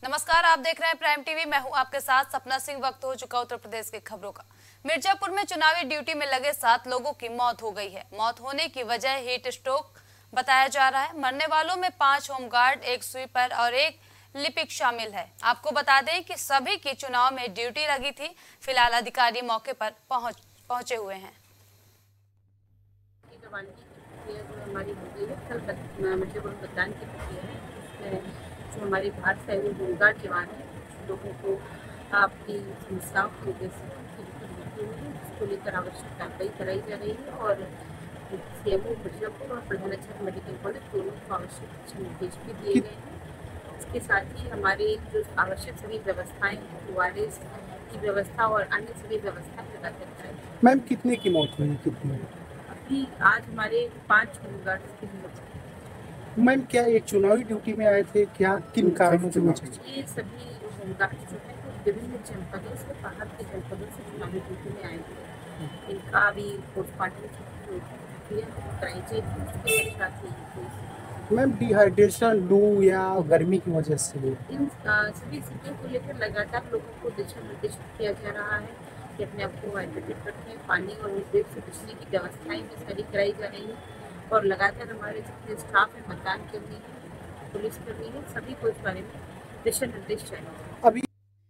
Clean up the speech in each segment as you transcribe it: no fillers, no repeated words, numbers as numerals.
नमस्कार, आप देख रहे हैं प्राइम टीवी। मैं हूं आपके साथ सपना सिंह। वक्त हो चुका उत्तर प्रदेश की खबरों का। मिर्जापुर में चुनावी ड्यूटी में लगे 7 लोगों की मौत हो गई है। मौत होने की वजह हीट स्ट्रोक बताया जा रहा है। मरने वालों में 5 होमगार्ड, 1 स्वीपर और 1 लिपिक शामिल है। आपको बता दें कि सभी की चुनाव में ड्यूटी लगी थी। फिलहाल अधिकारी मौके पर पहुंचे हुए हैं। हमारी हो गई है कल मिर्जापुर मतदान की प्रक्रिया है। जो हमारे बाहर से आए होमगार्ड जवान हैं, लोगों को आपकी समस्याओं की वजह से उसको लेकर आवश्यक कार्रवाई कराई जा रही है और सीएमओ मिर्जापुर और प्रधानाचार्य मेडिकल कॉलेज दोनों को आवश्यक दिशा निर्देश भी दिए गए हैं। इसके साथ ही हमारे जो आवश्यक सभी व्यवस्थाएं, ORS की व्यवस्था और अन्य सभी व्यवस्थाएं लगातार कराई। मैम कितने की मौत हुई? कितनी? अभी आज हमारे 5 होमगार्ड की मौत हुई। मैम क्या एक चुनावी ड्यूटी में आए थे? क्या किन कारणों से मौत हुई? ये सभी होमगार्ड जो है विभिन्न जनपदों से, बाहर के जनपदों से चुनावी ड्यूटी में आए थे। इनका अभी पोस्टमार्टम की प्रक्रिया कराई जाएगी। उसके साथ ही मैम डिहाइड्रेशन, लू या गर्मी की वजह से इन सभी स्थितियों को लेकर लगातार लोगों को दिशा निर्देशित किया जा रहा है कि अपने आप को हाइड्रेटेड रखें। पानी और उद्योग से बचने की व्यवस्थाएं भी सारी कराई जा रही है और लगातार हमारे जितने स्टाफ है, मतदान कर्मी है, पुलिस कर्मी है, सभी को इस बारे में दिशा निर्देश चाहिए। अभी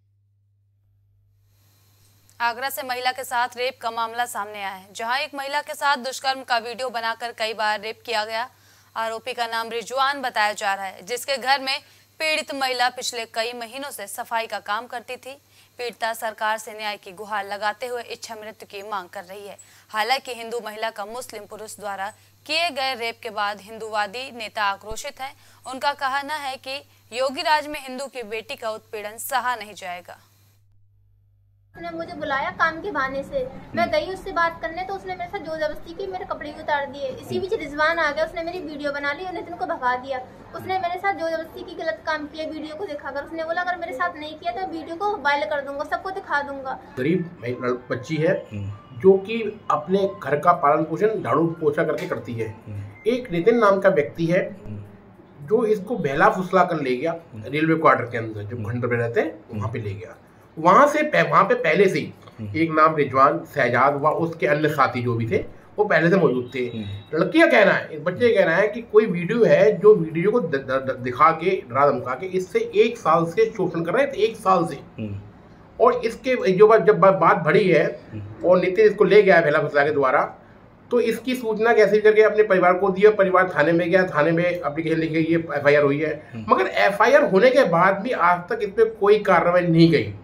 आगरा से महिला के साथ रेप का मामला सामने आया है, जहां एक महिला के साथ दुष्कर्म का वीडियो बनाकर कई बार रेप किया गया। आरोपी का नाम रिजवान बताया जा रहा है, जिसके घर में पीड़ित महिला पिछले कई महीनों से सफाई का काम करती थी। पीड़िता सरकार से न्याय की गुहार लगाते हुए इच्छा मृत्यु की मांग कर रही है। हालांकि हिंदू महिला का मुस्लिम पुरुष द्वारा किए गए रेप के बाद हिंदूवादी नेता आक्रोशित हैं। उनका कहना है कि योगी राज में हिंदू की बेटी का उत्पीड़न सहा नहीं जाएगा। उसने मुझे बुलाया काम के बहाने से, मैं गई उससे बात करने, तो उसने मेरे साथ जोर जबरदस्ती की, मेरे कपड़े भी उतार दिए। इसी बीच रिजवान आ गया, उसने मेरी वीडियो बना ली और नितिन को भगा दिया। उसने मेरे साथ जोर जबरदस्ती की, गलत काम किया वीडियो को दिखाकर। उसने बोला अगर मेरे साथ नहीं किया तो वीडियो को वायरल कर दूंगा, सबको दिखा दूंगा। गरीब बच्ची है जो कि अपने घर का पालन पोषण झाड़ू पोछा करके करती है। एक नितिन नाम का व्यक्ति है जो इसको बहला फुसला कर ले गया रेलवे क्वार्टर के अंदर, जो खंडर में रहते हैं वहाँ पे ले गया। वहाँ पे पहले से ही एक नाम रिजवान, शहजाद व उसके अन्य साथी जो भी थे वो पहले से मौजूद थे। लड़की का कहना है, इस बच्चे का कहना है कि कोई वीडियो है जो वीडियो को दिखा के डरा धमका के इससे 1 साल से शोषण कर रहे थे, 1 साल से। और इसके जो जब बात बढ़ी है और नितिन इसको ले गया बहला फुसला के द्वारा, तो इसकी सूचना कैसे करके अपने परिवार को दिया। परिवार थाने में गया, थाने में एप्लीकेशन लिखी, ये FIR हुई है। मगर FIR होने के बाद भी आज तक इस पर कोई कार्रवाई नहीं गई।